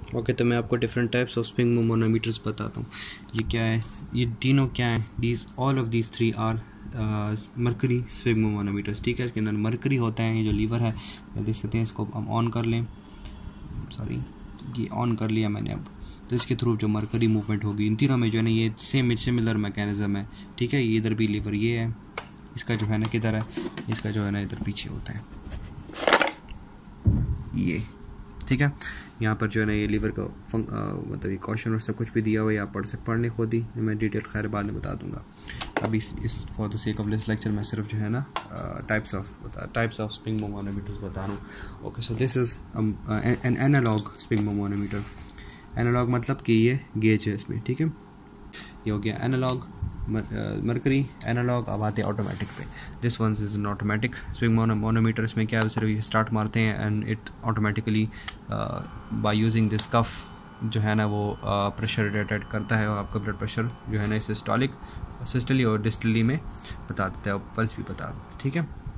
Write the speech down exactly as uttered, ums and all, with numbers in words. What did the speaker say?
Okay, तो मैं आपको डिफरेंट टाइप्स ऑफ स्फिग्मोमोनोमीटर्स बताता हूँ। ये क्या है, ये तीनों क्या है, these all of these three are mercury sphygmomanometers. ठीक है, इसके अंदर मरकरी होता है। ये जो लीवर है देख सकते हैं, इसको हम ऑन कर लें, सॉरी ये ऑन कर लिया मैंने अब, तो इसके थ्रू जो मरकरी मूवमेंट होगी इन तीनों में जो है ना, ये सेम सिमिलर मैकेनिज्म है। ठीक है, ये इधर भी लीवर ये है, इसका जो है ना किधर है, इसका जो है ना इधर पीछे होता है ये। ठीक है, यहाँ पर जो है ना ये लीवर का फंक आ, मतलब ये क्वेश्चन और सब कुछ भी दिया हुआ है, आप पढ़ सक पढ़ने खुद ही, मैं डिटेल खैर बाद में बता दूंगा। अभी इस, इस for the sake of this lecture मैं सिर्फ जो है ना types of types of sphygmomanometers बता रहा हूँ। Okay, so this is an analog sphygmomanometer. Analog मतलब कि ये गेज है इसमें। ठीक है, ये हो गया एनालॉग मरकरी एनालॉग। अब आते हैं ऑटोमेटिक पे। This one is an automatic sphygmomanometer. इसमें क्या है, सिर्फ स्टार्ट मारते हैं and it automatically by using this cuff जो है ना वो प्रेशर डिटेक्ट करता है, और आपका ब्लड प्रेशर जो है ना सिस्टोलिक सिस्टली और डिस्टली में बता देता है, और पल्स भी बता देता है। ठीक है,